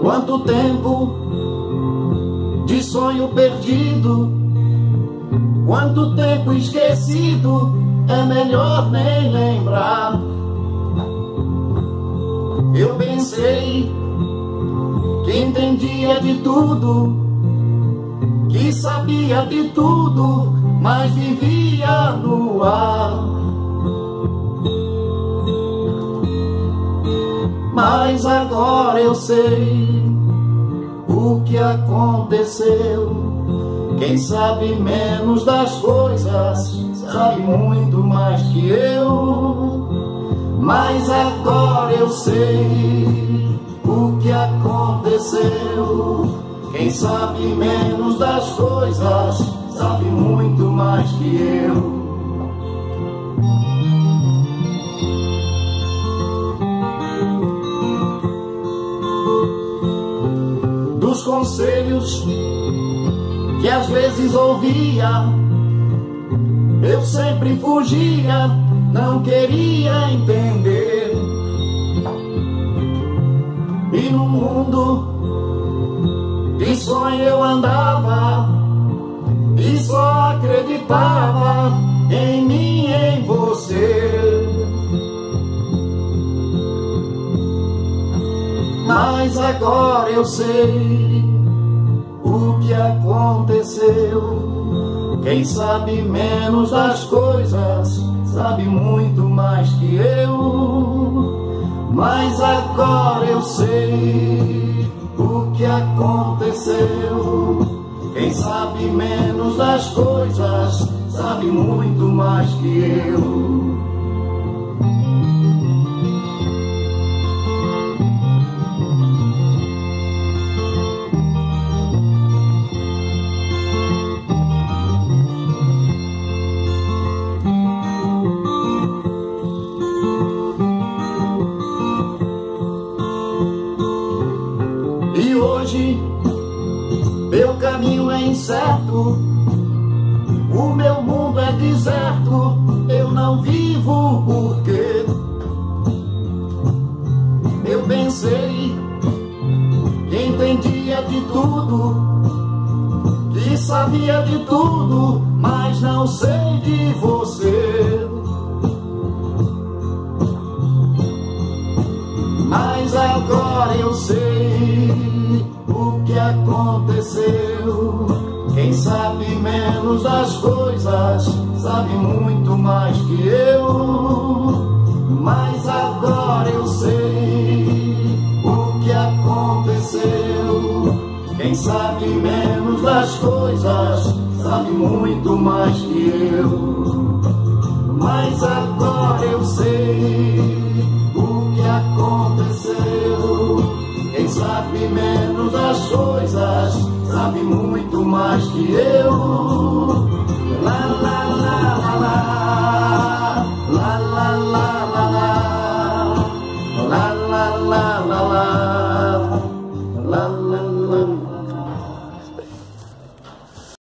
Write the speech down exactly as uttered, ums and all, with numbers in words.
Quanto tempo de sonho perdido, quanto tempo esquecido, é melhor nem lembrar. Eu pensei que entendia de tudo, que sabia de tudo, mas vivia no ar. Mas agora eu sei o que aconteceu. Quem sabe menos das coisas sabe muito mais que eu. Mas agora eu sei o que aconteceu. Quem sabe menos das coisas sabe muito mais que eu. Dos conselhos que às vezes ouvia, eu sempre fugia, não queria entender. E no mundo de sonho eu andava e só acreditava em mim e em você. Mas agora eu sei o que aconteceu. Quem sabe menos das coisas sabe muito mais que eu. Mas agora eu sei o que aconteceu. Quem sabe menos das coisas sabe muito mais que eu. E hoje meu caminho é incerto, o meu mundo é deserto, eu não vivo porque eu pensei que entendia de tudo, que sabia de tudo, mas não sei de você. Mas agora eu sei o que aconteceu. Quem sabe menos das coisas sabe muito mais que eu. Mas agora eu sei o que aconteceu. Quem sabe menos das coisas sabe muito mais que eu. Mas agora eu sei o que aconteceu. Quem sabe menos das coisas sabe muito mais que eu.